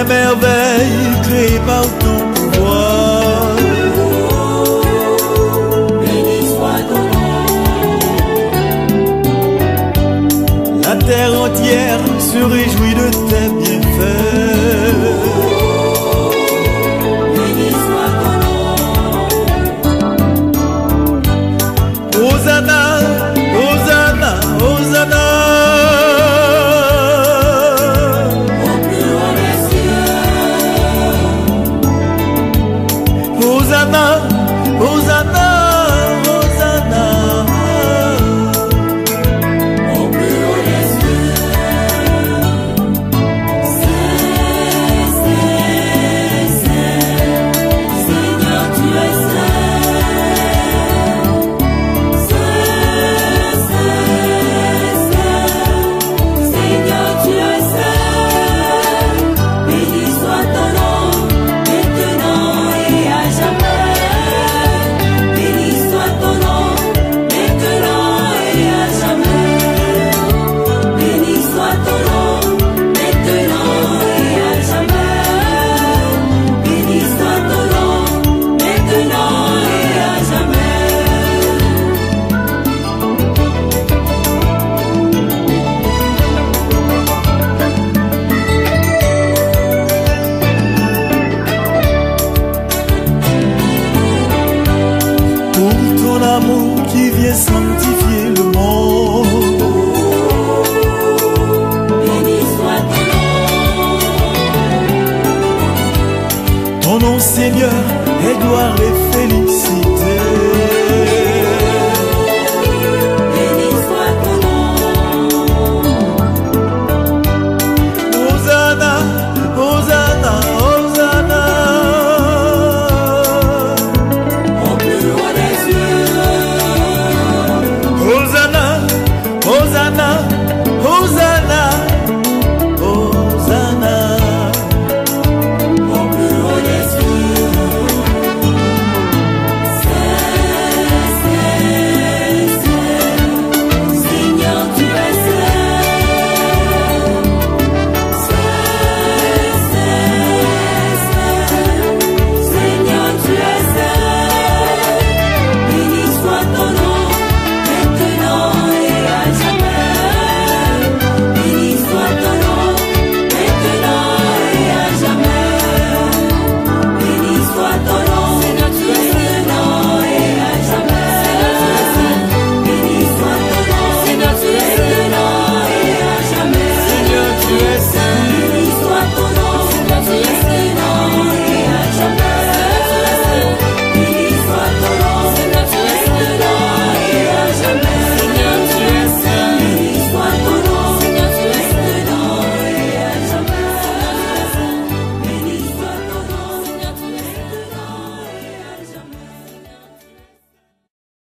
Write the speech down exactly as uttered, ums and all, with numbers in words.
merveilles créées par ton pouvoir. Béni soit ton nom. La terre entière se réjouit de tes bienfaits. Béni soit ton nom. Hosanna, Hosanna, Hosanna. Au plus haut des cieux. Hosanna, Hosanna, Hosanna. Au plus haut des cieux. Saint, Saint, Saint, Seigneur, tu es saint. Saint, Saint, Saint, Seigneur, tu es saint. Béni soit ton nom, maintenant et à jamais. Béni soit ton nom, maintenant et à jamais. Béni soit ton nom, maintenant et à jamais. Béni soit ton nom, maintenant et à jamais. Pour ton amour qui vient sanctifier le monde. Béni soit ton nom. Ton nom, Seigneur, est gloire et félicité.